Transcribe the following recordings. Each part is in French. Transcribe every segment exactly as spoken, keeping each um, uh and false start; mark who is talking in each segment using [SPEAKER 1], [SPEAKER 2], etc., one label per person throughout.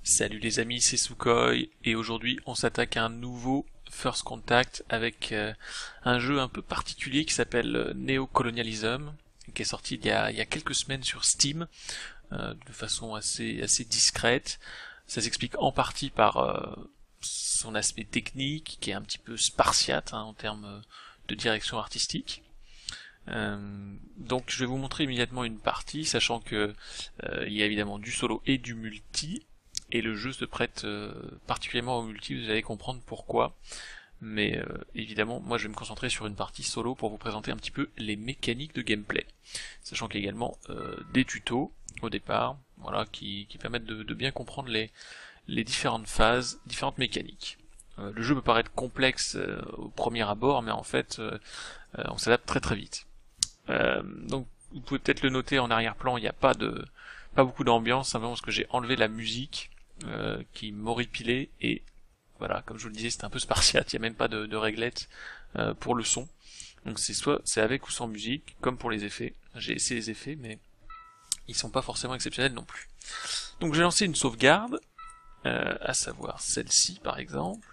[SPEAKER 1] Salut les amis, c'est Sukhoi et aujourd'hui on s'attaque à un nouveau First Contact avec euh, un jeu un peu particulier qui s'appelle euh, Neocolonialism, qui est sorti il y a, il y a quelques semaines sur Steam euh, de façon assez, assez discrète. Ça s'explique en partie par euh, son aspect technique qui est un petit peu spartiate hein, en termes de direction artistique. Euh, donc je vais vous montrer immédiatement une partie, sachant que euh, il y a évidemment du solo et du multi. Et le jeu se prête euh, particulièrement au multi, vous allez comprendre pourquoi. Mais euh, évidemment, moi je vais me concentrer sur une partie solo pour vous présenter un petit peu les mécaniques de gameplay. Sachant qu'il y a également euh, des tutos au départ, voilà, qui, qui permettent de, de bien comprendre les, les différentes phases, différentes mécaniques. Euh, le jeu peut paraître complexe euh, au premier abord, mais en fait, euh, euh, on s'adapte très très vite. Euh, donc vous pouvez peut-être le noter en arrière-plan, il n'y a pas de pas beaucoup d'ambiance, simplement parce que j'ai enlevé la musique euh, qui m'horripilait, et voilà, comme je vous le disais, c'est un peu spartiate, il n'y a même pas de, de réglette euh, pour le son. Donc c'est soit c'est avec ou sans musique, comme pour les effets. J'ai essayé les effets, mais ils sont pas forcément exceptionnels non plus. Donc j'ai lancé une sauvegarde, euh, à savoir celle-ci par exemple,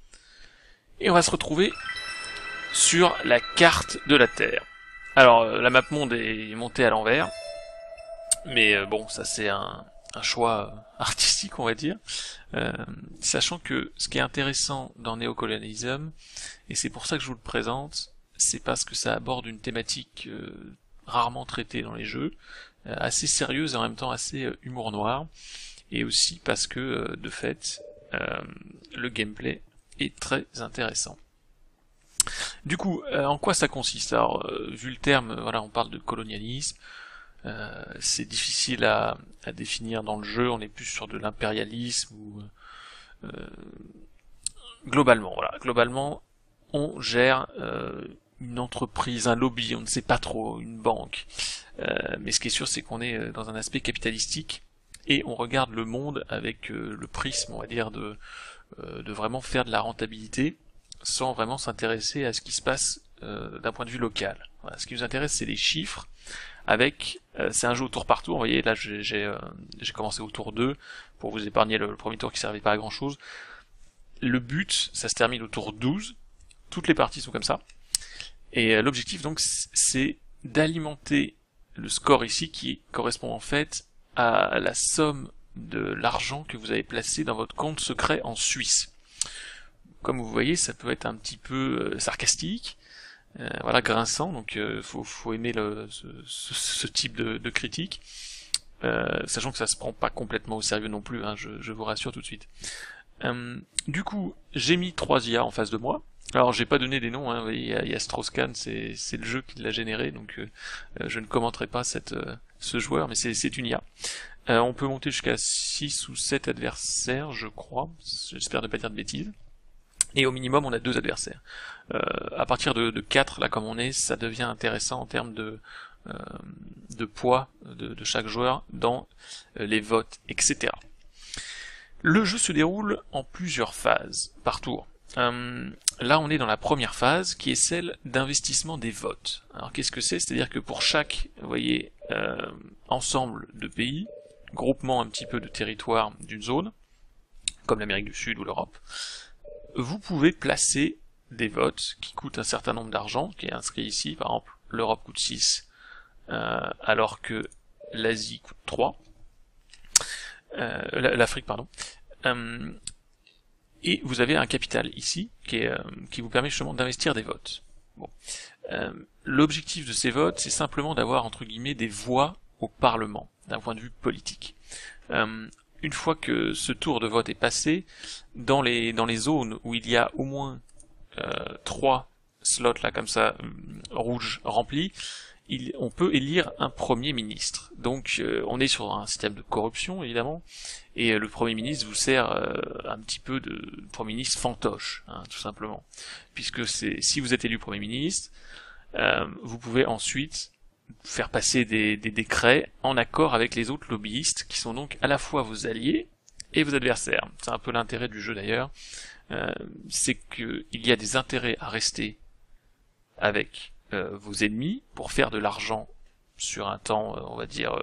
[SPEAKER 1] et on va se retrouver sur la carte de la Terre. Alors la map monde est montée à l'envers, mais euh, bon, ça c'est un, un choix artistique, on va dire, euh, sachant que ce qui est intéressant dans Neocolonialism, et c'est pour ça que je vous le présente, c'est parce que ça aborde une thématique euh, rarement traitée dans les jeux, euh, assez sérieuse et en même temps assez euh, humour noir, et aussi parce que, euh, de fait, euh, le gameplay est très intéressant. Du coup, euh, en quoi ça consiste? Alors, euh, vu le terme, euh, voilà, on parle de colonialisme. Euh, c'est difficile à, à définir dans le jeu, on est plus sur de l'impérialisme ou euh, globalement, voilà, globalement on gère euh, une entreprise, un lobby, on ne sait pas trop, une banque, euh, mais ce qui est sûr c'est qu'on est dans un aspect capitalistique et on regarde le monde avec euh, le prisme, on va dire, de, euh, de vraiment faire de la rentabilité sans vraiment s'intéresser à ce qui se passe euh, d'un point de vue local. Voilà, ce qui nous intéresse c'est les chiffres. Avec, euh, c'est un jeu au tour par tour, vous voyez, là j'ai j'ai euh, j'ai commencé au tour deux, pour vous épargner le, le premier tour qui servait pas à grand chose. Le but, ça se termine au tour douze, toutes les parties sont comme ça, et euh, l'objectif donc c'est d'alimenter le score ici, qui correspond en fait à la somme de l'argent que vous avez placé dans votre compte secret en Suisse. Comme vous voyez, ça peut être un petit peu euh, sarcastique, Euh, voilà, grinçant, donc euh, faut, faut aimer le, ce, ce, ce type de, de critique, euh, sachant que ça se prend pas complètement au sérieux non plus, hein, je, je vous rassure tout de suite. Euh, du coup, j'ai mis trois I A en face de moi. Alors j'ai pas donné des noms, hein, vous voyez, il y a, il y a Strauss-Kahn, c'est c'est le jeu qui l'a généré, donc euh, je ne commenterai pas cette, euh, ce joueur, mais c'est c'est une I A. Euh, on peut monter jusqu'à six ou sept adversaires, je crois, j'espère ne pas dire de bêtises. Et au minimum, on a deux adversaires. Euh, à partir de, de quatre, là comme on est, ça devient intéressant en termes de, euh, de poids de, de chaque joueur dans euh, les votes, et cetera. Le jeu se déroule en plusieurs phases par tour. Euh, là, on est dans la première phase, qui est celle d'investissement des votes. Alors, qu'est-ce que c'est? C'est-à-dire que pour chaque, vous voyez, euh, ensemble de pays, groupement un petit peu de territoire d'une zone, comme l'Amérique du Sud ou l'Europe, vous pouvez placer des votes qui coûtent un certain nombre d'argent, qui est inscrit ici, par exemple, l'Europe coûte six, euh, alors que l'Asie coûte trois, euh, l'Afrique, pardon, euh, et vous avez un capital ici, qui, est, euh, qui vous permet justement d'investir des votes. Bon. Euh, l'objectif de ces votes, c'est simplement d'avoir, entre guillemets, des voix au Parlement, d'un point de vue politique. Euh, Une fois que ce tour de vote est passé, dans les dans les zones où il y a au moins euh, trois slots là comme ça euh, rouges remplis, il, on peut élire un premier ministre. Donc euh, on est sur un système de corruption évidemment, et euh, le premier ministre vous sert euh, un petit peu de premier ministre fantoche, hein, tout simplement, puisque c'est si vous êtes élu premier ministre, euh, vous pouvez ensuite faire passer des, des décrets en accord avec les autres lobbyistes qui sont donc à la fois vos alliés et vos adversaires. C'est un peu l'intérêt du jeu d'ailleurs, euh, c'est qu'il y a des intérêts à rester avec euh, vos ennemis pour faire de l'argent sur un temps, euh, on va dire, euh,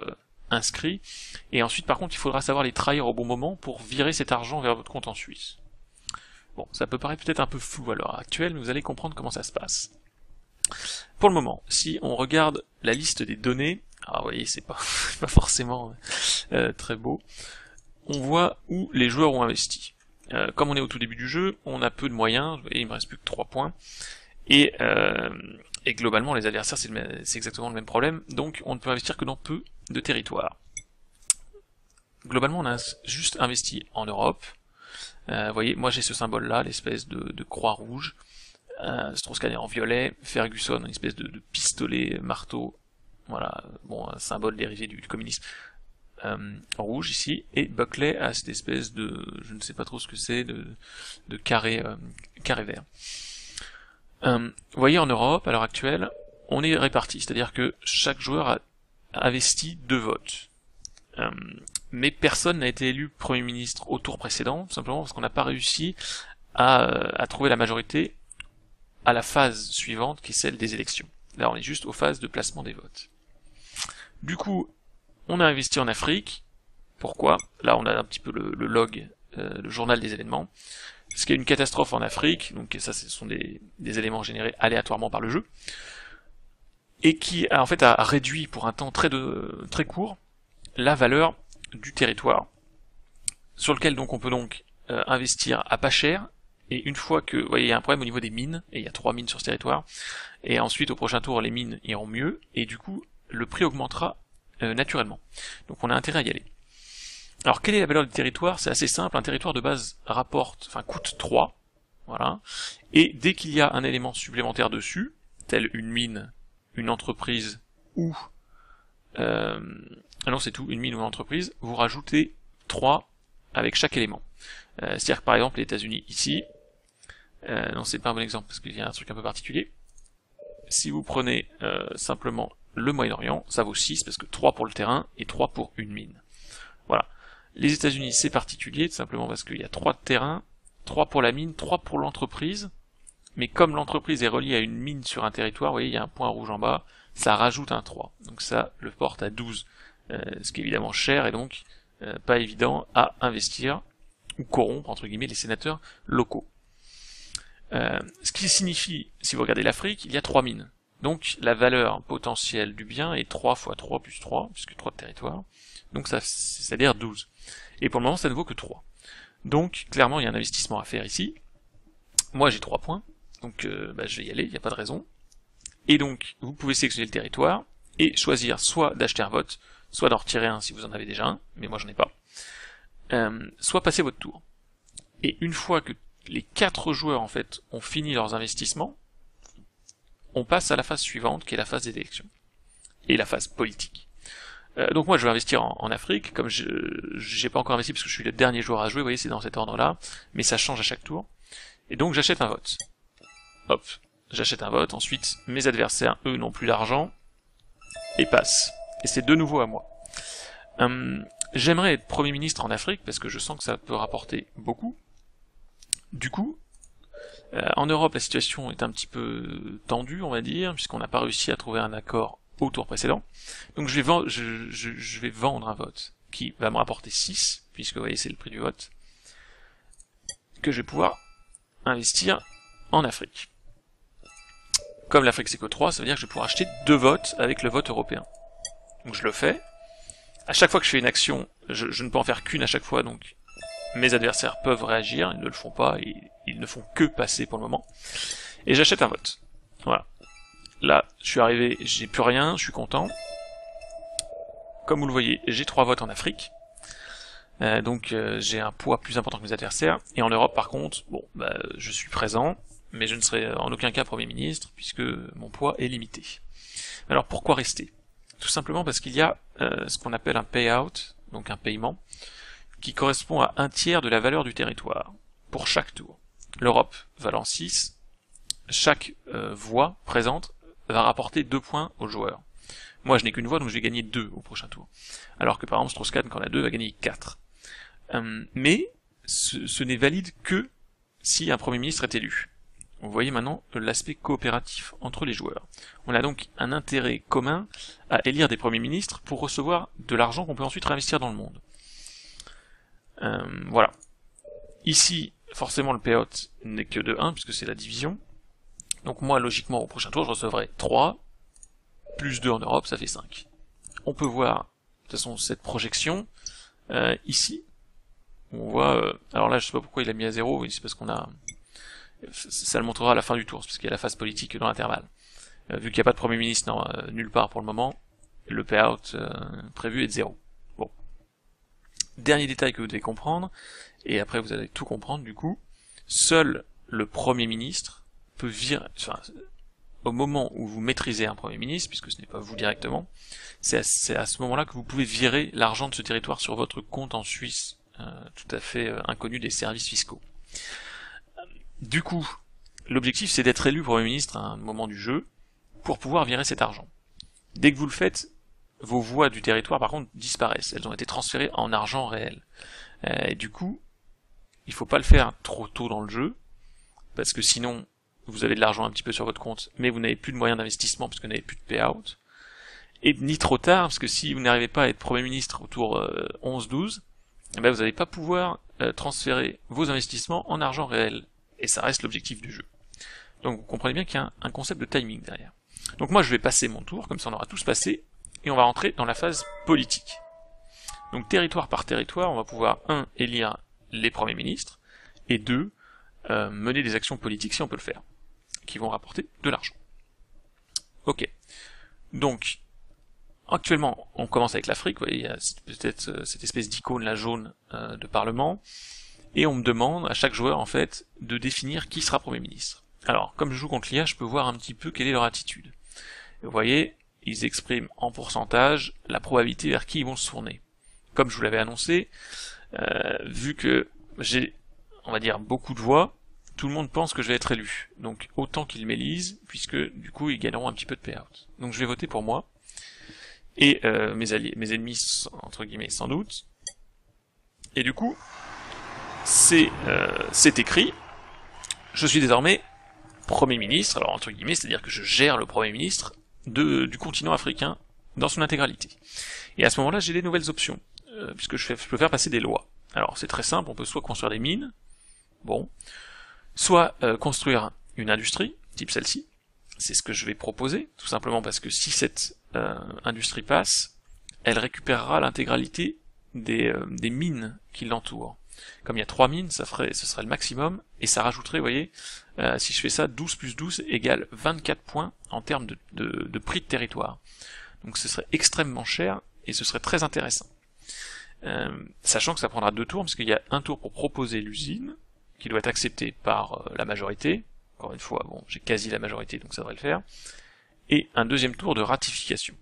[SPEAKER 1] inscrits, et ensuite par contre il faudra savoir les trahir au bon moment pour virer cet argent vers votre compte en Suisse. Bon, ça peut paraître peut-être un peu flou à l'heure actuelle, mais vous allez comprendre comment ça se passe. Pour le moment, si on regarde la liste des données, alors vous voyez, c'est pas, pas forcément euh, très beau, on voit où les joueurs ont investi. Euh, comme on est au tout début du jeu, on a peu de moyens, vous voyez, il me reste plus que trois points, et, euh, et globalement les adversaires c'est exactement le même problème, donc on ne peut investir que dans peu de territoires. Globalement on a juste investi en Europe. Euh, vous voyez, moi j'ai ce symbole là, l'espèce de, de croix rouge, euh, Strauss-Kahn est en violet, Ferguson, une espèce de, de pistolet marteau, voilà, bon, un symbole dérivé du, du communisme, euh, en rouge ici, et Buckley a cette espèce de, je ne sais pas trop ce que c'est, de, de carré, euh, carré vert. Euh, vous voyez, en Europe, à l'heure actuelle, on est réparti, c'est-à-dire que chaque joueur a investi deux votes. Euh, mais personne n'a été élu Premier ministre au tour précédent, tout simplement parce qu'on n'a pas réussi à, à trouver la majorité à la phase suivante, qui est celle des élections. Là, on est juste aux phases de placement des votes. Du coup, on a investi en Afrique. Pourquoi? Là, on a un petit peu le, le log, euh, le journal des événements. Parce qu'il y a une catastrophe en Afrique, donc ça, ce sont des, des éléments générés aléatoirement par le jeu, et qui, a, en fait, a réduit pour un temps très, de, très court la valeur du territoire, sur lequel donc on peut donc euh, investir à pas cher, et une fois que, vous voyez, il y a un problème au niveau des mines, et il y a trois mines sur ce territoire, et ensuite au prochain tour les mines iront mieux, et du coup le prix augmentera euh, naturellement. Donc on a intérêt à y aller. Alors quelle est la valeur du territoire? C'est assez simple, un territoire de base rapporte, enfin coûte trois, voilà, et dès qu'il y a un élément supplémentaire dessus, tel une mine, une entreprise ou euh, ah non c'est tout, une mine ou une entreprise, vous rajoutez trois avec chaque élément. Euh, C'est-à-dire que par exemple les États-Unis ici, euh, non c'est pas un bon exemple parce qu'il y a un truc un peu particulier. Si vous prenez euh, simplement le Moyen-Orient, ça vaut six parce que trois pour le terrain et trois pour une mine. Voilà. Les États-Unis c'est particulier, tout simplement parce qu'il y a trois de terrain, trois pour la mine, trois pour l'entreprise, mais comme l'entreprise est reliée à une mine sur un territoire, vous voyez il y a un point rouge en bas, ça rajoute un trois. Donc ça le porte à douze, euh, ce qui est évidemment cher et donc euh, pas évident à investir ou corrompre entre guillemets les sénateurs locaux. Euh, ce qui signifie, si vous regardez l'Afrique, il y a trois mines. Donc la valeur potentielle du bien est trois fois trois plus trois, puisque trois de territoire. Donc ça, c'est-à-dire douze. Et pour le moment, ça ne vaut que trois. Donc clairement, il y a un investissement à faire ici. Moi, j'ai trois points, donc euh, bah, je vais y aller, il n'y a pas de raison. Et donc, vous pouvez sélectionner le territoire et choisir soit d'acheter un vote, soit d'en retirer un si vous en avez déjà un, mais moi j'en ai pas. Euh, soit passer votre tour. Et une fois que les quatre joueurs en fait ont fini leurs investissements, on passe à la phase suivante qui est la phase des élections et la phase politique. Euh, donc moi je vais investir en, en Afrique, comme je j'ai pas encore investi parce que je suis le dernier joueur à jouer, vous voyez c'est dans cet ordre-là, mais ça change à chaque tour. Et donc j'achète un vote. Hop, j'achète un vote, ensuite mes adversaires eux n'ont plus d'argent et passent. Et c'est de nouveau à moi. Hum, J'aimerais être Premier ministre en Afrique parce que je sens que ça peut rapporter beaucoup. Du coup, euh, en Europe, la situation est un petit peu tendue, on va dire, puisqu'on n'a pas réussi à trouver un accord au tour précédent. Donc je vais, vendre, je, je, je vais vendre un vote qui va me rapporter six, puisque vous voyez c'est le prix du vote, que je vais pouvoir investir en Afrique. Comme l'Afrique c'est que trois, ça veut dire que je vais pouvoir acheter deux votes avec le vote européen. Donc je le fais. À chaque fois que je fais une action, je, je ne peux en faire qu'une à chaque fois, donc mes adversaires peuvent réagir, ils ne le font pas, et ils ne font que passer pour le moment. Et j'achète un vote. Voilà. Là, je suis arrivé, j'ai plus rien, je suis content. Comme vous le voyez, j'ai trois votes en Afrique. Euh, donc euh, j'ai un poids plus important que mes adversaires. Et en Europe, par contre, bon, bah, je suis présent, mais je ne serai en aucun cas Premier ministre, puisque mon poids est limité. Alors pourquoi rester? Tout simplement parce qu'il y a euh, ce qu'on appelle un payout, donc un paiement, qui correspond à un tiers de la valeur du territoire, pour chaque tour. L'Europe valant six, chaque euh, voix présente va rapporter deux points au joueur. Moi je n'ai qu'une voix, donc je vais gagner deux au prochain tour. Alors que par exemple Strauss-Kahn, quand on a deux, va gagner quatre. Euh, mais ce, ce n'est valide que si un Premier ministre est élu. vous voyez maintenant l'aspect coopératif entre les joueurs. On a donc un intérêt commun à élire des premiers ministres pour recevoir de l'argent qu'on peut ensuite réinvestir dans le monde. Euh, voilà. Ici, forcément, le payout n'est que de un, puisque c'est la division. Donc moi, logiquement, au prochain tour, je recevrai trois, plus deux en Europe, ça fait cinq. On peut voir, de toute façon, cette projection, euh, ici. On voit, euh, alors là, je sais pas pourquoi il a mis à zéro, c'est parce qu'on a... Ça le montrera à la fin du tour, parce qu'il y a la phase politique dans l'intervalle. Euh, vu qu'il n'y a pas de Premier ministre non, euh, nulle part pour le moment, le payout euh, prévu est de zéro. Bon. Dernier détail que vous devez comprendre, et après vous allez tout comprendre du coup, seul le Premier ministre peut virer, enfin, au moment où vous maîtrisez un Premier ministre, puisque ce n'est pas vous directement, c'est à, à ce moment-là que vous pouvez virer l'argent de ce territoire sur votre compte en Suisse, euh, tout à fait euh, inconnu des services fiscaux. Du coup, l'objectif c'est d'être élu Premier ministre à un moment du jeu, pour pouvoir virer cet argent. Dès que vous le faites, vos voix du territoire par contre disparaissent, elles ont été transférées en argent réel. Euh, et du coup, il faut pas le faire trop tôt dans le jeu, parce que sinon, vous avez de l'argent un petit peu sur votre compte, mais vous n'avez plus de moyens d'investissement parce que vous n'avez plus de payout. Et ni trop tard, parce que si vous n'arrivez pas à être Premier ministre au tour euh, onze douze, eh ben vous n'allez pas pouvoir euh, transférer vos investissements en argent réel. Et ça reste l'objectif du jeu. Donc vous comprenez bien qu'il y a un, un concept de timing derrière. Donc moi je vais passer mon tour, comme ça on aura tous passé, et on va rentrer dans la phase politique. Donc territoire par territoire, on va pouvoir, un, élire les premiers ministres, et deux, euh, mener des actions politiques si on peut le faire, qui vont rapporter de l'argent. Ok. Donc, actuellement, on commence avec l'Afrique, vous voyez, il y a peut-être cette espèce d'icône, la jaune, euh, de parlement, et on me demande à chaque joueur, en fait, de définir qui sera Premier ministre. Alors, comme je joue contre l'I A, je peux voir un petit peu quelle est leur attitude. Vous voyez, ils expriment en pourcentage la probabilité vers qui ils vont se tourner. Comme je vous l'avais annoncé, euh, vu que j'ai, on va dire, beaucoup de voix, tout le monde pense que je vais être élu. Donc, autant qu'ils m'élisent, puisque, du coup, ils gagneront un petit peu de payout. Donc, je vais voter pour moi. Et euh, mes alliés, mes ennemis, entre guillemets, sans doute. Et du coup, c'est euh, c'est écrit, je suis désormais Premier ministre, alors entre guillemets, c'est-à-dire que je gère le Premier ministre de, du continent africain dans son intégralité. Et à ce moment-là, j'ai des nouvelles options, euh, puisque je, fais, je peux faire passer des lois. Alors c'est très simple, on peut soit construire des mines, bon, soit euh, construire une industrie, type celle-ci, c'est ce que je vais proposer, tout simplement parce que si cette euh, industrie passe, elle récupérera l'intégralité des, euh, des mines qui l'entourent. Comme il y a trois mines, ça ferait, ce serait le maximum, et ça rajouterait, vous voyez, euh, si je fais ça, douze plus douze égale vingt-quatre points en termes de, de, de prix de territoire. Donc ce serait extrêmement cher, et ce serait très intéressant. Euh, sachant que ça prendra deux tours, parce qu'il y a un tour pour proposer l'usine, qui doit être acceptée par euh, la majorité, encore une fois, bon, j'ai quasi la majorité, donc ça devrait le faire, et un deuxième tour de ratification.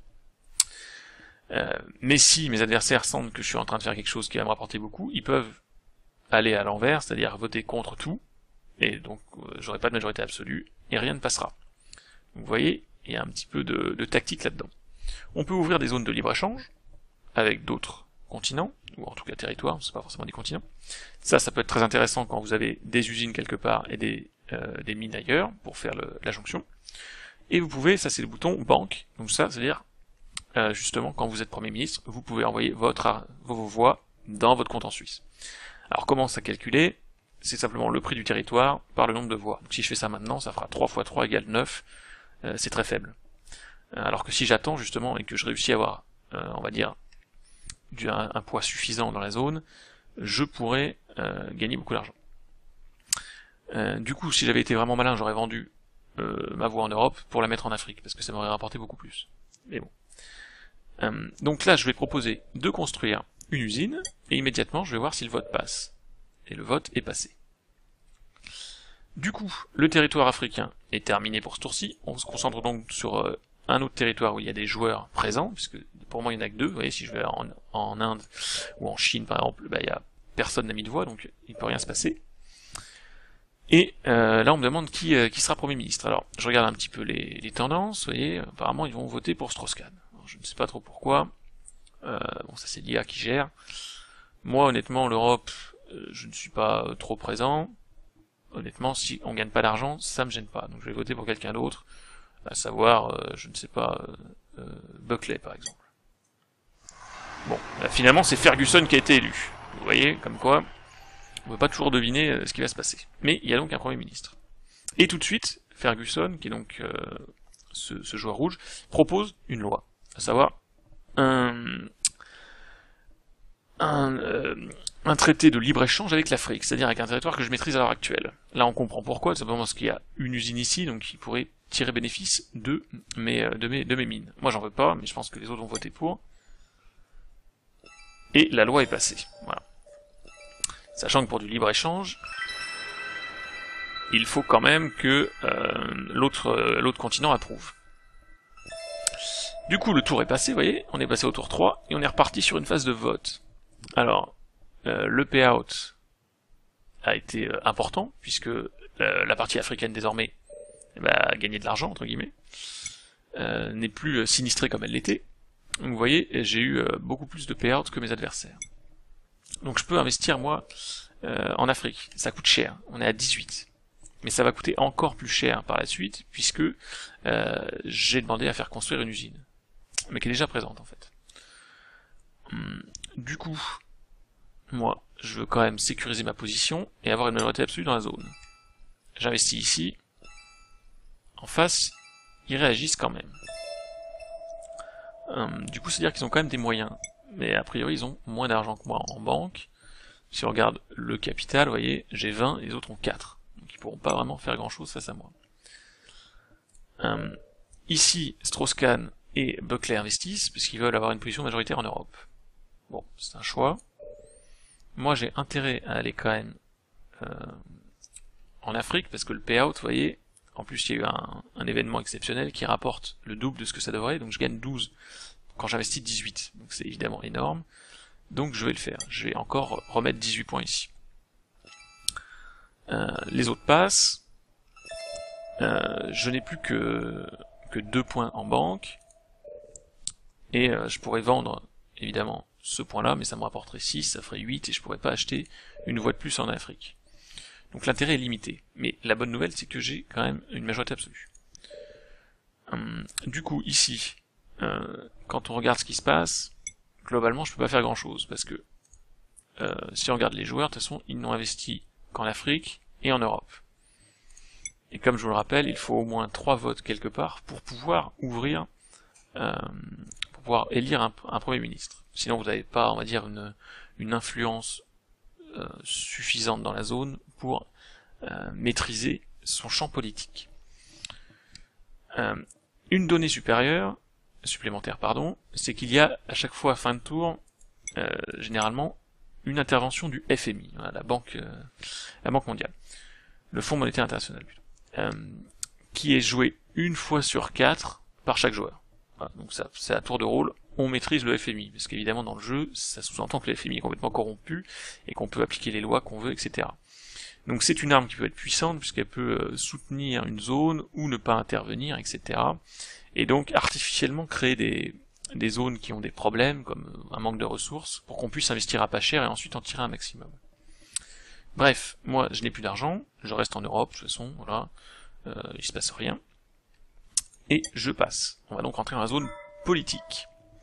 [SPEAKER 1] Euh, mais si mes adversaires sentent que je suis en train de faire quelque chose qui va me rapporter beaucoup, ils peuvent aller à l'envers, c'est-à-dire voter contre tout, et donc euh, j'aurai pas de majorité absolue, et rien ne passera. Donc vous voyez, il y a un petit peu de, de tactique là-dedans. On peut ouvrir des zones de libre-échange, avec d'autres continents, ou en tout cas territoires, c'est pas forcément des continents. Ça, ça peut être très intéressant quand vous avez des usines quelque part et des, euh, des mines ailleurs, pour faire le, la jonction. Et vous pouvez, ça c'est le bouton banque, donc ça, c'est-à-dire, euh, justement, quand vous êtes Premier ministre, vous pouvez envoyer votre, vos, vos voix dans votre compte en Suisse. Alors comment ça calculer? C'est simplement le prix du territoire par le nombre de voix. Donc si je fais ça maintenant, ça fera trois fois trois égale neuf, euh, c'est très faible. Euh, alors que si j'attends justement et que je réussis à avoir, euh, on va dire, du, un, un poids suffisant dans la zone, je pourrais euh, gagner beaucoup d'argent. Euh, du coup, si j'avais été vraiment malin, j'aurais vendu euh, ma voix en Europe pour la mettre en Afrique, parce que ça m'aurait rapporté beaucoup plus. Mais bon. Euh, donc là, je vais proposer de construire une usine, et immédiatement je vais voir si le vote passe. Et le vote est passé. Du coup, le territoire africain est terminé pour ce tour-ci. On se concentre donc sur euh, un autre territoire où il y a des joueurs présents, puisque pour moi il n'y en a que deux. Vous voyez, si je vais en, en Inde ou en Chine par exemple, bah, il y a personne n'a mis de voix, donc il peut rien se passer. Et euh, là on me demande qui, euh, qui sera Premier ministre. Alors, je regarde un petit peu les, les tendances, vous voyez, apparemment ils vont voter pour Strauss-Kahn. Alors, je ne sais pas trop pourquoi. Euh, bon, ça c'est l'I A qui gère. Moi, honnêtement, l'Europe, euh, je ne suis pas euh, trop présent. honnêtement, si on gagne pas d'argent, ça me gêne pas. Donc je vais voter pour quelqu'un d'autre, à savoir, euh, je ne sais pas, euh, euh, Buckley par exemple. Bon, là, finalement c'est Ferguson qui a été élu. Vous voyez, comme quoi, on ne peut pas toujours deviner euh, ce qui va se passer. Mais il y a donc un Premier ministre. Et tout de suite, Ferguson, qui est donc euh, ce, ce joueur rouge, propose une loi, à savoir un, un, euh, un traité de libre-échange avec l'Afrique, c'est-à-dire avec un territoire que je maîtrise à l'heure actuelle. Là on comprend pourquoi, tout simplement parce qu'il y a une usine ici, donc qui pourrait tirer bénéfice de mes, de mes, de mes mines. Moi j'en veux pas, mais je pense que les autres vont voter pour. Et la loi est passée. Voilà. Sachant que pour du libre-échange, il faut quand même que euh, l'autre euh, l'autre continent approuve. Du coup, le tour est passé, vous voyez, on est passé au tour trois, et on est reparti sur une phase de vote. Alors, euh, le payout a été euh, important, puisque euh, la partie africaine, désormais, bah, a gagné de l'argent, entre guillemets, euh, n'est plus euh, sinistrée comme elle l'était. Donc vous voyez, j'ai eu euh, beaucoup plus de payout que mes adversaires. Donc je peux investir, moi, euh, en Afrique. Ça coûte cher, on est à dix-huit. Mais ça va coûter encore plus cher par la suite, puisque euh, j'ai demandé à faire construire une usine. Mais qui est déjà présente, en fait. Hum, du coup, moi, je veux quand même sécuriser ma position et avoir une majorité absolue dans la zone. J'investis ici. En face, ils réagissent quand même. Hum, du coup, c'est-à-dire qu'ils ont quand même des moyens. Mais a priori, ils ont moins d'argent que moi en banque. Si on regarde le capital, vous voyez, j'ai vingt et les autres ont quatre. Donc ils pourront pas vraiment faire grand-chose face à moi. Hum, ici, Strauss-Kahn et Buckley investissent, puisqu'ils veulent avoir une position majoritaire en Europe. Bon, c'est un choix. Moi, j'ai intérêt à aller quand même euh, en Afrique, parce que le payout, vous voyez, en plus il y a eu un, un événement exceptionnel qui rapporte le double de ce que ça devrait, donc je gagne douze quand j'investis dix-huit, donc c'est évidemment énorme, donc je vais le faire. Je vais encore remettre dix-huit points ici. Euh, les autres passent, euh, je n'ai plus que, que deux points en banque, et euh, je pourrais vendre, évidemment, ce point-là, mais ça me rapporterait six, ça ferait huit, et je pourrais pas acheter une voie de plus en Afrique. Donc l'intérêt est limité. Mais la bonne nouvelle, c'est que j'ai quand même une majorité absolue. Hum, du coup, ici, euh, quand on regarde ce qui se passe, globalement, je peux pas faire grand-chose, parce que euh, si on regarde les joueurs, de toute façon, ils n'ont investi qu'en Afrique et en Europe. Et comme je vous le rappelle, il faut au moins trois votes quelque part pour pouvoir ouvrir euh, pour pouvoir élire un, un Premier ministre. Sinon vous n'avez pas, on va dire, une, une influence euh, suffisante dans la zone pour euh, maîtriser son champ politique. Euh, une donnée supérieure, supplémentaire, pardon, c'est qu'il y a à chaque fois à fin de tour, euh, généralement, une intervention du F M I, voilà, la banque, euh, la Banque mondiale, le Fonds monétaire international plutôt, euh, qui est joué une fois sur quatre par chaque joueur. Voilà, donc ça, c'est à tour de rôle, on maîtrise le F M I, parce qu'évidemment dans le jeu, ça sous-entend que le F M I est complètement corrompu, et qu'on peut appliquer les lois qu'on veut, et cetera. Donc c'est une arme qui peut être puissante, puisqu'elle peut soutenir une zone, ou ne pas intervenir, et cetera. Et donc artificiellement créer des, des zones qui ont des problèmes, comme un manque de ressources, pour qu'on puisse investir à pas cher, et ensuite en tirer un maximum. Bref, moi je n'ai plus d'argent, je reste en Europe, de toute façon, voilà, euh, il se passe rien. Et je passe. On va donc rentrer dans la zone politique.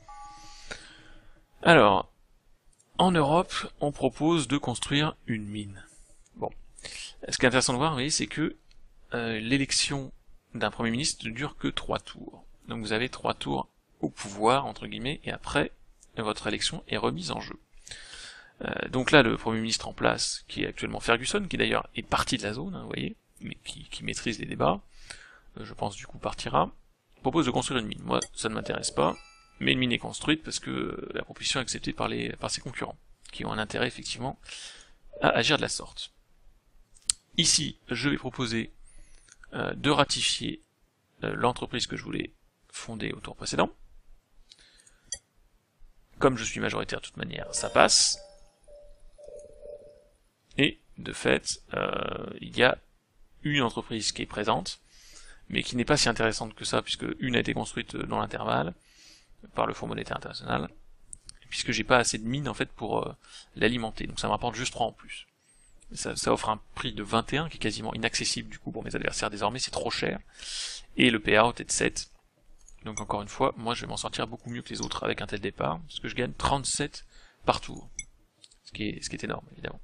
[SPEAKER 1] Alors, en Europe, on propose de construire une mine. Bon. Ce qui est intéressant de voir, vous voyez, c'est que euh, l'élection d'un Premier ministre ne dure que trois tours. Donc vous avez trois tours au pouvoir, entre guillemets, et après, votre élection est remise en jeu. Euh, donc là, le Premier ministre en place, qui est actuellement Ferguson, qui d'ailleurs est parti de la zone, hein, vous voyez, mais qui, qui maîtrise les débats, euh, je pense du coup partira, propose de construire une mine. Moi, ça ne m'intéresse pas, mais une mine est construite parce que euh, la proposition est acceptée par, les, par ses concurrents, qui ont un intérêt effectivement à agir de la sorte. Ici, je vais proposer euh, de ratifier euh, l'entreprise que je voulais fonder au tour précédent. Comme je suis majoritaire de toute manière, ça passe. Et de fait, euh, il y a une entreprise qui est présente, mais qui n'est pas si intéressante que ça, puisque une a été construite dans l'intervalle, par le Fonds monétaire international, puisque j'ai pas assez de mines en fait pour euh, l'alimenter, donc ça me rapporte juste trois en plus. Ça, ça offre un prix de vingt et un qui est quasiment inaccessible du coup pour mes adversaires désormais, c'est trop cher. Et le payout est de sept. Donc encore une fois, moi je vais m'en sortir beaucoup mieux que les autres avec un tel départ, parce que je gagne trente-sept par tour. Ce qui est, ce qui est énorme, évidemment.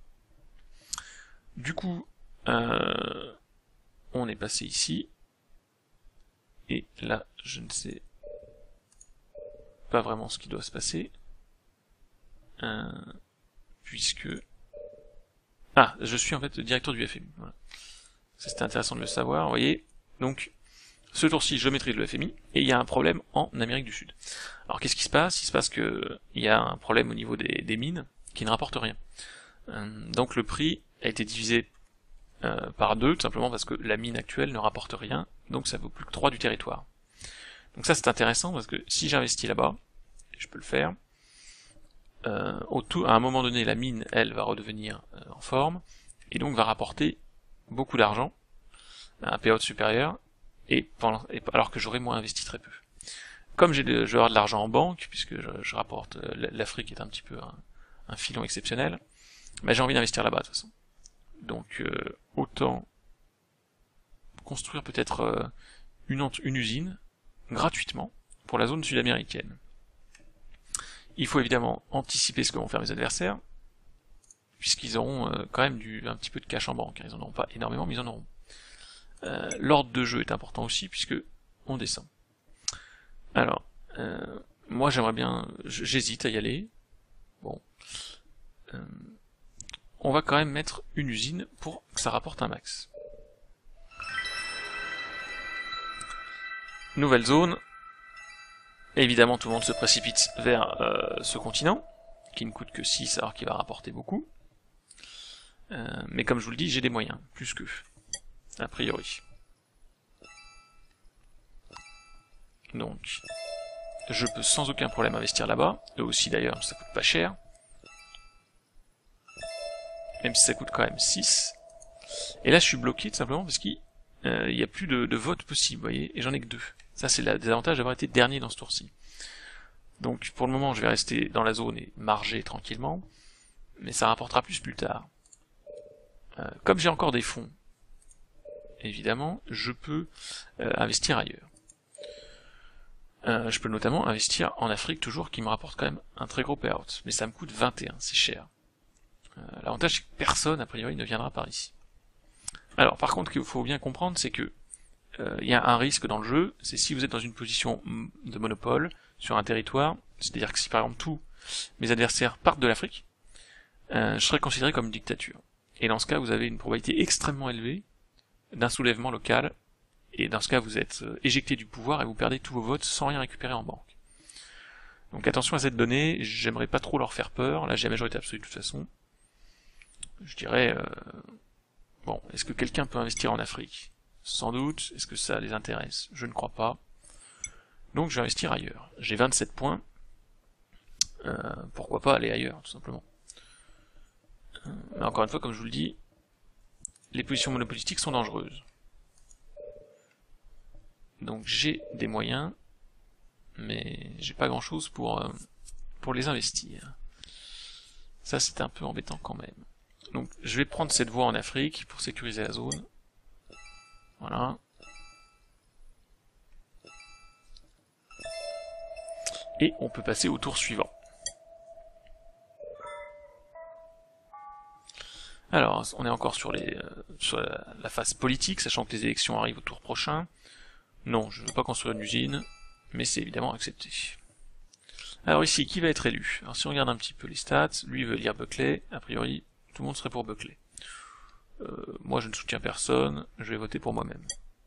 [SPEAKER 1] Du coup, euh, on est passé ici. Et là, je ne sais pas vraiment ce qui doit se passer. Euh, puisque... Ah, je suis en fait directeur du F M I. Voilà. Ça c'était intéressant de le savoir, vous voyez. Donc, ce tour-ci, je maîtrise le F M I, et il y a un problème en Amérique du Sud. Alors qu'est-ce qui se passe? Il se passe que il y a un problème au niveau des, des mines qui ne rapportent rien. Euh, donc le prix a été divisé euh, par deux, tout simplement parce que la mine actuelle ne rapporte rien, donc ça vaut plus que trois du territoire. Donc ça c'est intéressant parce que si j'investis là-bas, et je peux le faire, euh, au tout, à un moment donné la mine, elle, va redevenir euh, en forme, et donc va rapporter beaucoup d'argent, un payout supérieur, et, pendant, et alors que j'aurais moins investi très peu. Comme j'ai de, je vais avoir de l'argent en banque, puisque je, je rapporte, euh, l'Afrique est un petit peu un, un filon exceptionnel, bah, j'ai envie d'investir là-bas de toute façon. Donc euh, autant construire peut-être euh, une, une usine gratuitement pour la zone sud-américaine. Il faut évidemment anticiper ce que vont faire mes adversaires, puisqu'ils auront euh, quand même du, un petit peu de cash en banque. Ils en auront pas énormément, mais ils en auront. Euh, L'ordre de jeu est important aussi, puisque on descend. Alors, euh, moi j'aimerais bien... J'hésite à y aller. Bon. Euh, on va quand même mettre une usine pour que ça rapporte un max. Nouvelle zone. Évidemment, tout le monde se précipite vers euh, ce continent, qui ne coûte que six alors qu'il va rapporter beaucoup. Euh, mais comme je vous le dis, j'ai des moyens, plus que, a priori. Donc, je peux sans aucun problème investir là-bas. Eux aussi d'ailleurs, ça coûte pas cher. Même si ça coûte quand même six. Et là, je suis bloqué tout simplement parce qu'il euh, n'y a plus de, de vote possible, vous voyez, et j'en ai que deux. Ça, c'est le désavantage d'avoir été dernier dans ce tour-ci. Donc, pour le moment, je vais rester dans la zone et marger tranquillement, mais ça rapportera plus plus tard. Euh, comme j'ai encore des fonds, évidemment, je peux euh, investir ailleurs. Euh, je peux notamment investir en Afrique, toujours, qui me rapporte quand même un très gros payout, mais ça me coûte vingt et un, c'est cher. Euh, L'avantage, c'est que personne, a priori, ne viendra par ici. Alors, par contre, ce qu'il faut bien comprendre, c'est que euh, il y a un risque dans le jeu, c'est si vous êtes dans une position de monopole sur un territoire, c'est-à-dire que si par exemple tous mes adversaires partent de l'Afrique, euh, je serai considéré comme une dictature. Et dans ce cas, vous avez une probabilité extrêmement élevée d'un soulèvement local, et dans ce cas, vous êtes euh, éjecté du pouvoir et vous perdez tous vos votes sans rien récupérer en banque. Donc attention à cette donnée, j'aimerais pas trop leur faire peur, là j'ai la majorité absolue de toute façon. Je dirais... Euh, bon, est-ce que quelqu'un peut investir en Afrique? Sans doute. Est-ce que ça les intéresse? Je ne crois pas. Donc je vais investir ailleurs. J'ai vingt-sept points. Euh, pourquoi pas aller ailleurs, tout simplement. Euh, mais encore une fois, comme je vous le dis, les positions monopolistiques sont dangereuses. Donc j'ai des moyens, mais j'ai pas grand-chose pour, euh, pour les investir. Ça c'est un peu embêtant quand même. Donc je vais prendre cette voie en Afrique pour sécuriser la zone. Voilà. Et on peut passer au tour suivant. Alors, on est encore sur, les, euh, sur la, la phase politique, sachant que les élections arrivent au tour prochain. Non, je ne veux pas construire une usine, mais c'est évidemment accepté. Alors ici, qui va être élu? Alors si on regarde un petit peu les stats, lui veut lire Buckley, a priori, tout le monde serait pour Buckley. Euh, moi je ne soutiens personne, je vais voter pour moi-même.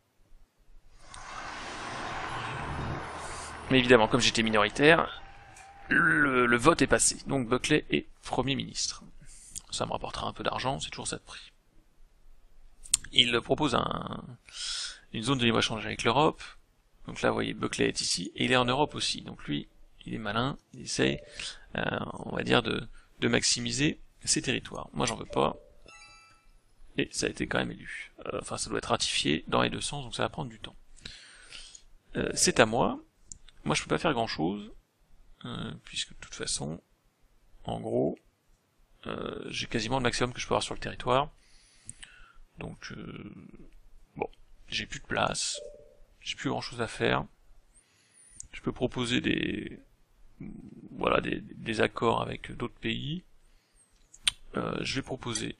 [SPEAKER 1] Mais évidemment, comme j'étais minoritaire, le, le vote est passé. Donc Buckley est Premier ministre. Ça me rapportera un peu d'argent, c'est toujours ça de prix. Il propose un, une zone de libre-échange avec l'Europe. Donc là, vous voyez, Buckley est ici, et il est en Europe aussi. Donc lui, il est malin, il essaye, euh, on va dire, de, de maximiser ses territoires. Moi, j'en veux pas. Et ça a été quand même élu. Euh, enfin, ça doit être ratifié dans les deux sens, donc ça va prendre du temps. Euh, c'est à moi. Moi, je peux pas faire grand-chose, euh, puisque de toute façon, en gros, euh, j'ai quasiment le maximum que je peux avoir sur le territoire. Donc, euh, bon, j'ai plus de place, j'ai plus grand chose à faire. Je peux proposer des, voilà, des, des accords avec d'autres pays. Euh, je vais proposer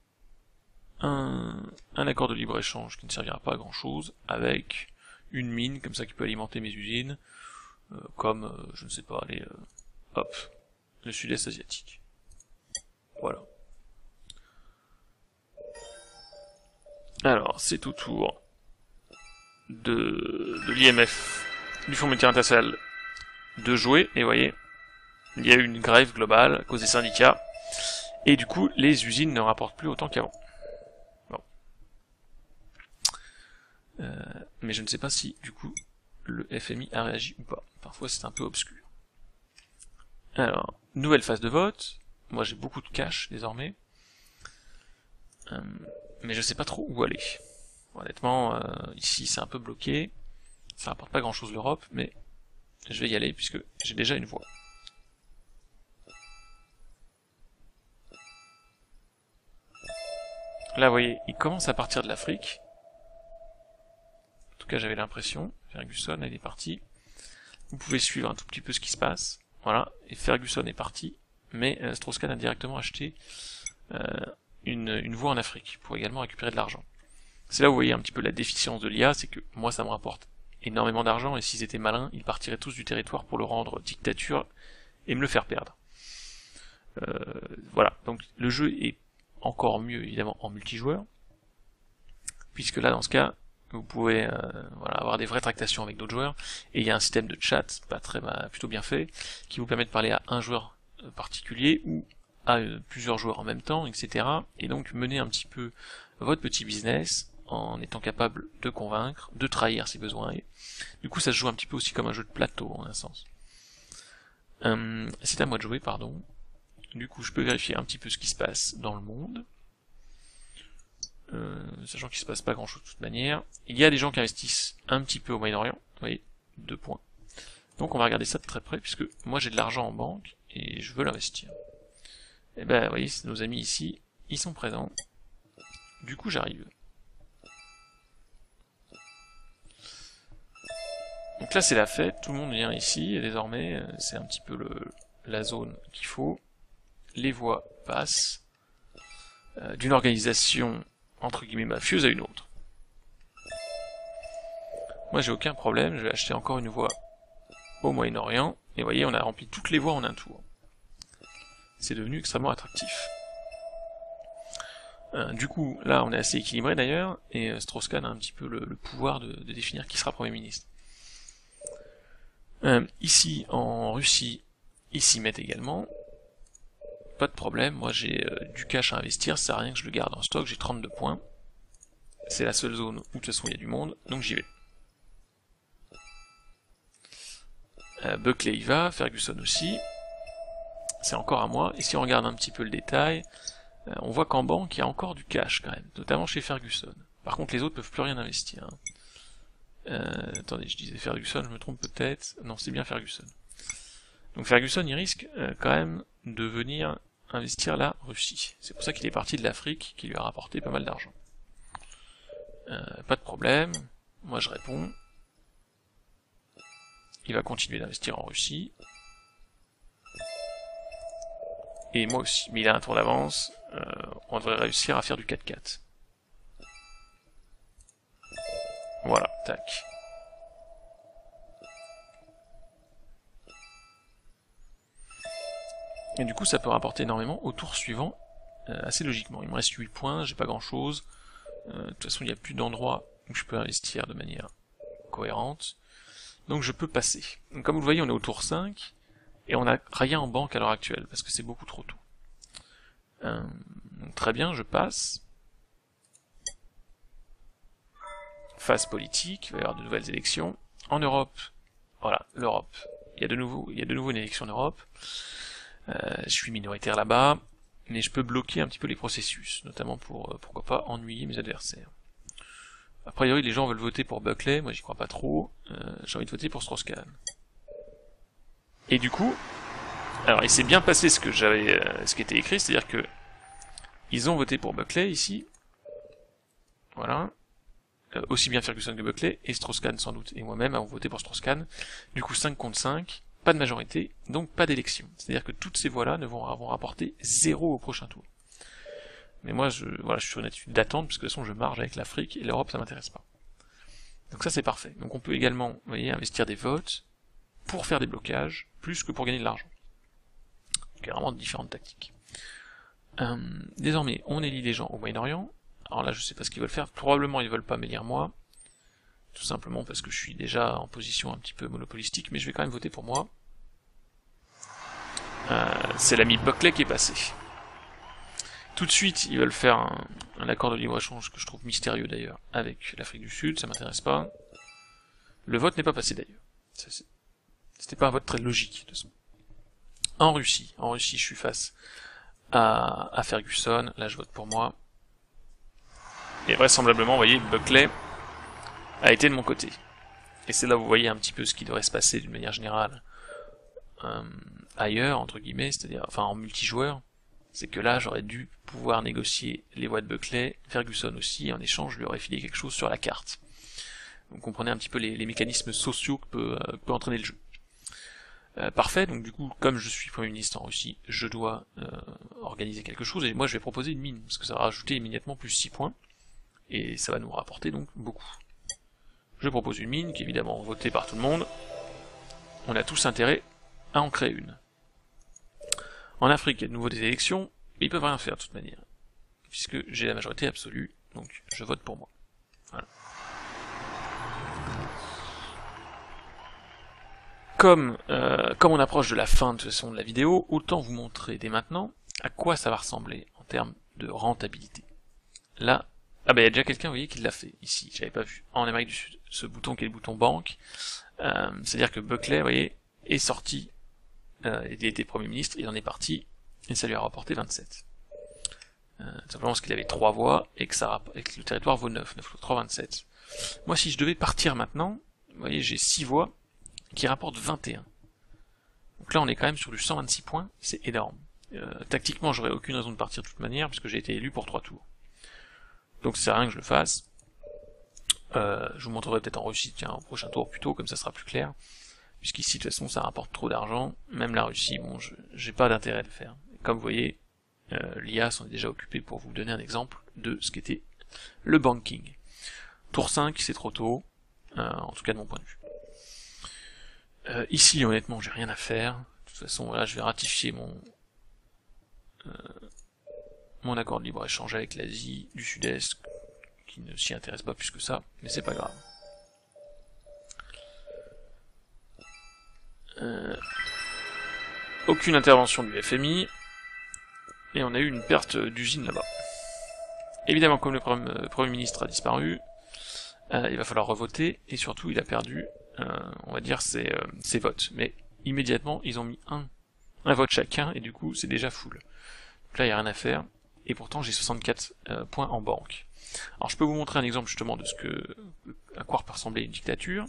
[SPEAKER 1] un, un accord de libre-échange qui ne servira pas à grand chose, avec une mine, comme ça, qui peut alimenter mes usines, euh, comme, euh, je ne sais pas, les, euh, hop, le sud-est asiatique. Voilà. Alors, c'est au tour de, de l'I M F, du Fonds monétaire international, de jouer, et vous voyez, il y a eu une grève globale à cause des syndicats, et du coup, les usines ne rapportent plus autant qu'avant. Bon. Euh, mais je ne sais pas si, du coup, le F M I a réagi ou pas. Parfois, c'est un peu obscur. Alors, nouvelle phase de vote. Moi, j'ai beaucoup de cash, désormais. Euh, mais je sais pas trop où aller. Honnêtement, euh, ici, c'est un peu bloqué. Ça rapporte pas grand-chose l'Europe, mais je vais y aller, puisque j'ai déjà une voie. Là, vous voyez, il commence à partir de l'Afrique. En tout cas, j'avais l'impression. Ferguson, il est parti. Vous pouvez suivre un tout petit peu ce qui se passe. Voilà, et Ferguson est parti. Mais euh, Strauss-Kahn a directement acheté euh, une, une voie en Afrique, pour également récupérer de l'argent. C'est là où vous voyez un petit peu la déficience de l'I A, c'est que moi, ça me rapporte énormément d'argent, et s'ils étaient malins, ils partiraient tous du territoire pour le rendre dictature, et me le faire perdre. Euh, voilà, donc le jeu est encore mieux évidemment en multijoueur, puisque là dans ce cas vous pouvez euh, voilà, avoir des vraies tractations avec d'autres joueurs, et il y a un système de chat pas très bah, plutôt bien fait, qui vous permet de parler à un joueur particulier ou à euh, plusieurs joueurs en même temps, et cetera. Et donc mener un petit peu votre petit business en étant capable de convaincre, de trahir si besoin est. Du coup ça se joue un petit peu aussi comme un jeu de plateau en un sens. Euh, c'est à moi de jouer, pardon. Du coup, je peux vérifier un petit peu ce qui se passe dans le monde. Euh, sachant qu'il se passe pas grand chose de toute manière. Il y a des gens qui investissent un petit peu au Moyen-Orient. Vous voyez, deux points. Donc on va regarder ça de très près, puisque moi j'ai de l'argent en banque, et je veux l'investir. Et ben, vous voyez, nos amis ici, ils sont présents. Du coup, j'arrive. Donc là, c'est la fête, tout le monde vient ici, et désormais, c'est un petit peu le, la zone qu'il faut. Les voies passent euh, d'une organisation entre guillemets mafieuse à une autre. Moi j'ai aucun problème, je vais acheter encore une voie au Moyen-Orient, et vous voyez on a rempli toutes les voies en un tour. C'est devenu extrêmement attractif. Euh, du coup là on est assez équilibré d'ailleurs, et euh, Strauss-Kahn a un petit peu le, le pouvoir de, de définir qui sera Premier ministre. Euh, ici en Russie, ils s'y mettent également. Pas de problème, moi j'ai euh, du cash à investir, ça sert à rien que je le garde en stock, j'ai trente-deux points. C'est la seule zone où de toute façon il y a du monde, donc j'y vais. Euh, Buckley y va, Ferguson aussi. C'est encore à moi, et si on regarde un petit peu le détail, euh, on voit qu'en banque il y a encore du cash quand même, notamment chez Ferguson. Par contre les autres peuvent plus rien investir. Hein. Euh, attendez, je disais Ferguson, je me trompe peut-être. Non, c'est bien Ferguson. Donc Ferguson il risque euh, quand même de venir investir la Russie. C'est pour ça qu'il est parti de l'Afrique, qui lui a rapporté pas mal d'argent. Euh, pas de problème, moi je réponds. Il va continuer d'investir en Russie. Et moi aussi, mais il a un tour d'avance, euh, on devrait réussir à faire du quatre quatre. Voilà, tac. Et du coup ça peut rapporter énormément au tour suivant, euh, assez logiquement. Il me reste huit points, j'ai pas grand chose. Euh, de toute façon il n'y a plus d'endroit où je peux investir de manière cohérente. Donc je peux passer. Donc, comme vous le voyez on est au tour cinq, et on n'a rien en banque à l'heure actuelle, parce que c'est beaucoup trop tôt. Euh, donc très bien, je passe. Phase politique, il va y avoir de nouvelles élections. En Europe, voilà, l'Europe. Il y a de nouveau, il y a de nouveau une élection en Europe. Euh, je suis minoritaire là-bas, mais je peux bloquer un petit peu les processus, notamment pour, euh, pourquoi pas, ennuyer mes adversaires. A priori, les gens veulent voter pour Buckley, moi j'y crois pas trop, euh, j'ai envie de voter pour Strauss-Kahn. Et du coup, Alors, il s'est bien passé ce que j'avais, euh, ce qui était écrit, c'est-à-dire que ils ont voté pour Buckley ici. Voilà. Euh, aussi bien Ferguson que Buckley, et Strauss-Kahn sans doute, et moi-même avons voté pour Strauss-Kahn. Du coup, cinq contre cinq, pas de majorité, donc pas d'élection. C'est-à-dire que toutes ces voix-là ne vont, vont rapporter zéro au prochain tour. Mais moi, je, voilà, je suis sur une attitude d'attente, parce que de toute façon, je marge avec l'Afrique, et l'Europe, ça m'intéresse pas. Donc ça, c'est parfait. Donc on peut également, vous voyez, investir des votes pour faire des blocages, plus que pour gagner de l'argent. Donc il y a vraiment différentes tactiques. Euh, désormais, on élit les gens au Moyen-Orient. Alors là, je sais pas ce qu'ils veulent faire. Probablement, ils veulent pas m'élire moi. Tout simplement parce que je suis déjà en position un petit peu monopolistique, mais je vais quand même voter pour moi. Euh, c'est l'ami Buckley qui est passé. Tout de suite, ils veulent faire un, un accord de libre-échange que je trouve mystérieux d'ailleurs, avec l'Afrique du Sud, ça m'intéresse pas. Le vote n'est pas passé d'ailleurs. C'était pas un vote très logique, de toute façon. En Russie, en Russie, je suis face à, à Ferguson, là je vote pour moi. Et vraisemblablement, vous voyez, Buckley a été de mon côté. Et c'est là où vous voyez un petit peu ce qui devrait se passer d'une manière générale euh, ailleurs, entre guillemets, c'est-à-dire, enfin en multijoueur. C'est que là, j'aurais dû pouvoir négocier les voix de Buckley, Ferguson aussi, et en échange, je lui aurais filé quelque chose sur la carte. Vous comprenez un petit peu les, les mécanismes sociaux que peut, euh, peut entraîner le jeu. Euh, parfait, donc du coup, comme je suis Premier ministre en Russie, je dois euh, organiser quelque chose, et moi je vais proposer une mine, parce que ça va rajouter immédiatement plus six points, et ça va nous rapporter donc beaucoup. Je propose une mine, qui est évidemment votée par tout le monde, on a tous intérêt à en créer une. En Afrique, il y a de nouveau des élections, mais ils peuvent rien faire de toute manière, puisque j'ai la majorité absolue, donc je vote pour moi. Voilà. Comme, euh, comme on approche de la fin de toute façon de la vidéo, autant vous montrer dès maintenant à quoi ça va ressembler en termes de rentabilité. Là, ah bah il y a déjà quelqu'un, vous voyez, qui l'a fait, ici, j'avais pas vu, en Amérique du Sud, ce bouton qui est le bouton banque, euh, c'est-à-dire que Buckley, vous voyez, est sorti, euh, il était Premier ministre, il en est parti, et ça lui a rapporté vingt-sept. Euh, simplement parce qu'il avait trois voix, et que, ça, et que le territoire vaut neuf, neuf fois trois, vingt-sept. Moi, si je devais partir maintenant, vous voyez, j'ai six voix, qui rapportent vingt et un. Donc là, on est quand même sur du cent vingt-six points, c'est énorme. Euh, tactiquement, j'aurais aucune raison de partir de toute manière, puisque j'ai été élu pour trois tours. Donc ça sert à rien que je le fasse. Euh, je vous montrerai peut-être en Russie, tiens, au prochain tour plutôt, comme ça sera plus clair. Puisqu'ici, de toute façon, ça rapporte trop d'argent. Même la Russie, bon, je j'ai pas d'intérêt à le faire. Comme vous voyez, euh, l'I A s'en est déjà occupé pour vous donner un exemple de ce qu'était le banking. Tour cinq, c'est trop tôt, euh, en tout cas de mon point de vue. Euh, ici, honnêtement, j'ai rien à faire. De toute façon, voilà, je vais ratifier mon euh, mon accord de libre-échange avec l'Asie du Sud-Est, qui ne s'y intéresse pas plus que ça, mais c'est pas grave. Euh, aucune intervention du F M I, et on a eu une perte d'usine là-bas. Évidemment, comme le Premier, Premier ministre a disparu, euh, il va falloir revoter, et surtout il a perdu, euh, on va dire, ses, euh, ses votes. Mais immédiatement, ils ont mis un, un vote chacun, et du coup, c'est déjà full. Donc là, il n'y a rien à faire, et pourtant j'ai soixante-quatre euh, points en banque. Alors je peux vous montrer un exemple justement de ce que à quoi peut ressembler une dictature.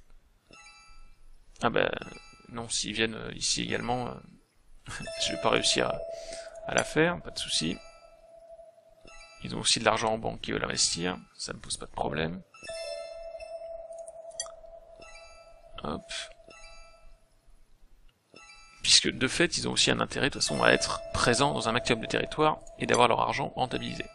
[SPEAKER 1] Ah ben non, s'ils viennent ici également, euh, je vais pas réussir à, à la faire, pas de souci. Ils ont aussi de l'argent en banque qu'ils veulent investir, ça ne pose pas de problème. Hop. Puisque de fait, ils ont aussi un intérêt de toute façon à être présents dans un maximum de territoire et d'avoir leur argent rentabilisé.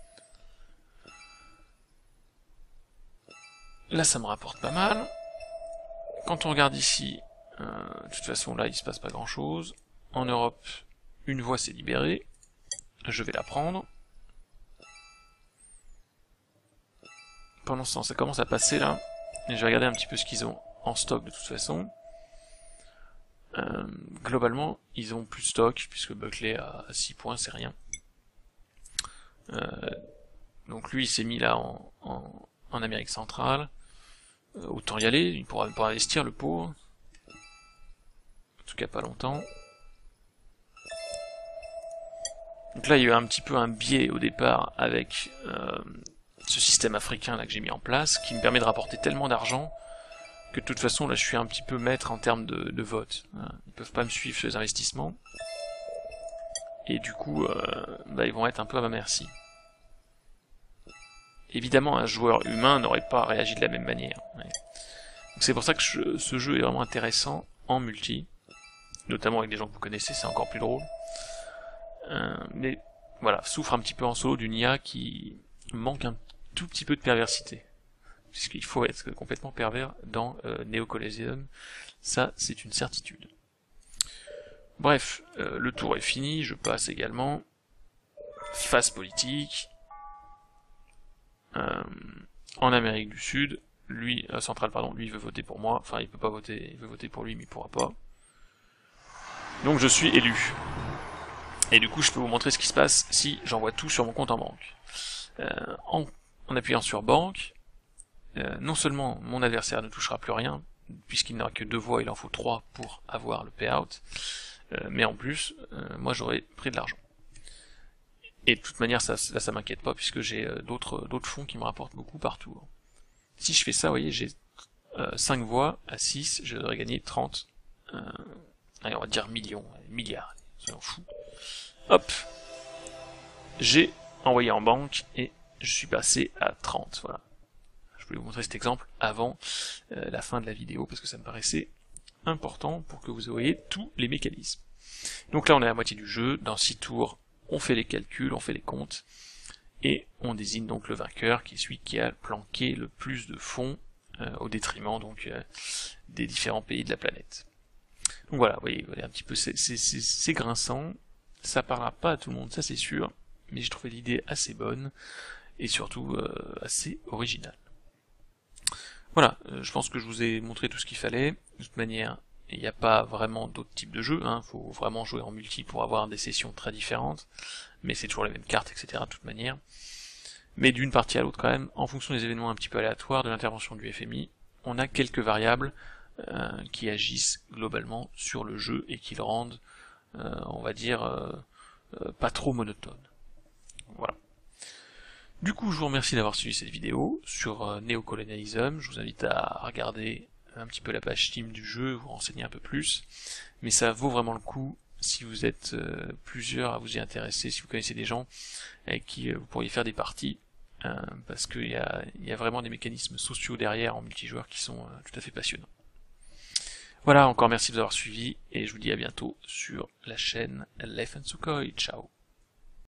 [SPEAKER 1] Là, ça me rapporte pas mal. Quand on regarde ici, euh, de toute façon, là, il se passe pas grand-chose. En Europe, une voie s'est libérée. Je vais la prendre. Pendant ce temps, ça commence à passer, là. Et je vais regarder un petit peu ce qu'ils ont en stock, de toute façon. Euh, globalement, ils ont plus de stock, puisque Buckley a six points, c'est rien. Euh, donc lui, il s'est mis là en, en, en Amérique centrale. Euh, autant y aller, il pourra, il pourra investir, le pauvre. En tout cas, pas longtemps. Donc là, il y a eu un petit peu un biais au départ avec euh, ce système africain là que j'ai mis en place, qui me permet de rapporter tellement d'argent que de toute façon là je suis un petit peu maître en termes de, de vote. Ils peuvent pas me suivre sur les investissements. Et du coup, euh, bah, ils vont être un peu à ma merci. Évidemment, un joueur humain n'aurait pas réagi de la même manière. Ouais. C'est pour ça que je, ce jeu est vraiment intéressant en multi, notamment avec des gens que vous connaissez, c'est encore plus drôle. Euh, mais voilà, souffre un petit peu en solo d'une I A qui manque un tout petit peu de perversité. Puisqu'il faut être complètement pervers dans euh, Neo Coliseum, ça c'est une certitude. Bref, euh, le tour est fini, je passe également. Phase politique. Euh, en Amérique du Sud, lui, euh, centrale, pardon, lui il veut voter pour moi, enfin il peut pas voter, il veut voter pour lui mais il pourra pas. Donc je suis élu. Et du coup je peux vous montrer ce qui se passe si j'envoie tout sur mon compte en banque. Euh, en, en appuyant sur banque, euh, non seulement mon adversaire ne touchera plus rien, puisqu'il n'aura que deux voix, il en faut trois pour avoir le payout, euh, mais en plus, euh, moi j'aurai pris de l'argent. Et de toute manière, ça, là, ça m'inquiète pas, puisque j'ai euh, d'autres d'autres fonds qui me rapportent beaucoup par tour. Si je fais ça, vous voyez, j'ai euh, cinq voix, à six, je devrais gagner trente, euh, allez, on va dire millions, milliards, soyons fous. Hop, j'ai envoyé en banque, et je suis passé à trente, voilà. Je voulais vous montrer cet exemple avant euh, la fin de la vidéo, parce que ça me paraissait important pour que vous voyez tous les mécanismes. Donc là, on est à la moitié du jeu, dans six tours, on fait les calculs, on fait les comptes, et on désigne donc le vainqueur, qui est celui qui a planqué le plus de fonds, euh, au détriment donc euh, des différents pays de la planète. Donc voilà, vous voyez, vous voyez un petit peu, c'est grinçant, ça parlera pas à tout le monde, ça c'est sûr, mais j'ai trouvé l'idée assez bonne, et surtout euh, assez originale. Voilà, euh, je pense que je vous ai montré tout ce qu'il fallait. De toute manière, il n'y a pas vraiment d'autres types de jeux, hein. Faut vraiment jouer en multi pour avoir des sessions très différentes, mais c'est toujours les mêmes cartes, et cetera de toute manière. Mais d'une partie à l'autre quand même, en fonction des événements un petit peu aléatoires, de l'intervention du F M I, on a quelques variables euh, qui agissent globalement sur le jeu et qui le rendent, euh, on va dire, euh, euh, pas trop monotone. Voilà. Du coup, je vous remercie d'avoir suivi cette vidéo sur euh, Neocolonialism. Je vous invite à regarder un petit peu la page Steam du jeu, vous renseigner un peu plus. Mais ça vaut vraiment le coup si vous êtes euh, plusieurs à vous y intéresser, si vous connaissez des gens avec qui euh, vous pourriez faire des parties, euh, parce qu'il y a, y a vraiment des mécanismes sociaux derrière en multijoueur qui sont euh, tout à fait passionnants. Voilà, encore merci de vous avoir suivi, et je vous dis à bientôt sur la chaîne Leif and Sukhoi. Ciao.